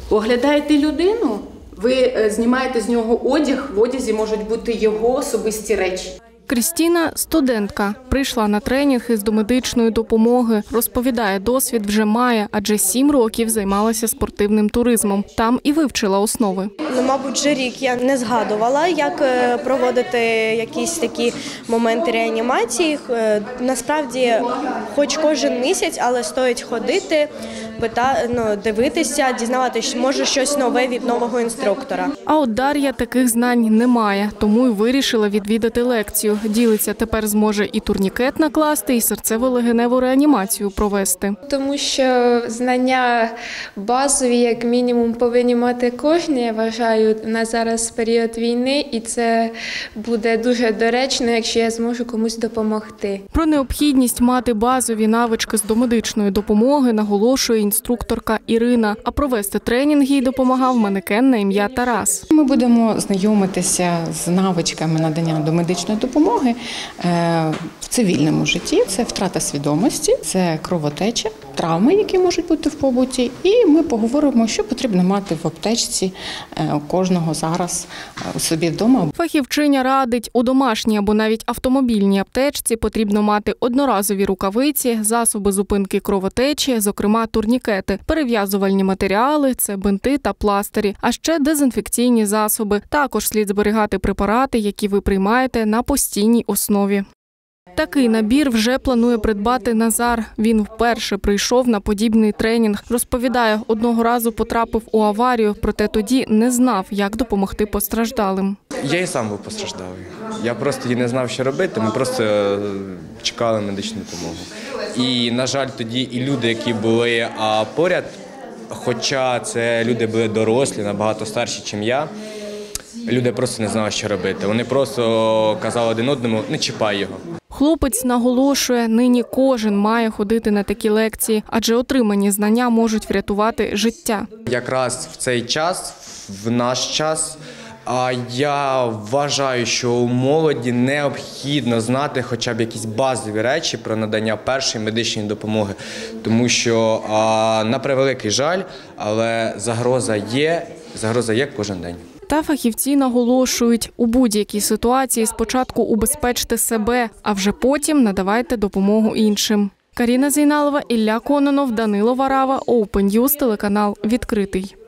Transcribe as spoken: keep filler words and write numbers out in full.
Оглядаєте людину, ви знімаєте з нього одяг, в одязі можуть бути його особисті речі. Крістіна – студентка. Прийшла на тренінг із домедичної допомоги. Розповідає, досвід вже має, адже сім років займалася спортивним туризмом. Там і вивчила основи. Ну, мабуть, вже рік я не згадувала, як проводити якісь такі моменти реанімації. Насправді, хоч кожен місяць, але стоїть ходити, питати, ну, дивитися, дізнаватися, може щось нове від нового інструктора. А от Дар'я таких знань не має, тому й вирішила відвідати лекцію. Ділиться, тепер зможе і турнікет накласти, і серцево-легеневу реанімацію провести. Тому що знання базові, як мінімум, повинні мати кожен, я вважаю, на зараз період війни, і це буде дуже доречно, якщо я зможу комусь допомогти. Про необхідність мати базові навички з домедичної допомоги наголошує інструкторка Ірина. А провести тренінг їй допомагав манекен на ім'я Тарас. Ми будемо знайомитися з навичками надання домедичної допомоги в цивільному житті. Це втрата свідомості, це кровотеча, травми, які можуть бути в побуті. І ми поговоримо, що потрібно мати в аптечці у кожного зараз у собі вдома. Фахівчиня радить, у домашній або навіть автомобільній аптечці потрібно мати одноразові рукавиці, засоби зупинки кровотечі, зокрема турнікети, перев'язувальні матеріали, це бинти та пластирі, а ще дезінфекційні засоби. Також слід зберігати препарати, які ви приймаєте на постійній основі. Такий набір вже планує придбати Назар. Він вперше прийшов на подібний тренінг. Розповідає, одного разу потрапив у аварію, проте тоді не знав, як допомогти постраждалим. Я і сам був постраждалий. Я просто тоді не знав, що робити, ми просто чекали медичну допомогу. І, на жаль, тоді і люди, які були поряд, хоча це люди були дорослі, набагато старші, ніж я, люди просто не знали, що робити. Вони просто казали один одному – не чіпай його. Хлопець наголошує, нині кожен має ходити на такі лекції, адже отримані знання можуть врятувати життя. Якраз в цей час, в наш час, я вважаю, що у молоді необхідно знати хоча б якісь базові речі про надання першої медичної допомоги. Тому що, на превеликий жаль, але загроза є, загроза є кожен день. Та фахівці наголошують, у будь-якій ситуації спочатку убезпечте себе, а вже потім надавайте допомогу іншим. Каріна Зейналова, Ілля Кононов, Данило Варава, Open News, телеканал «Відкритий».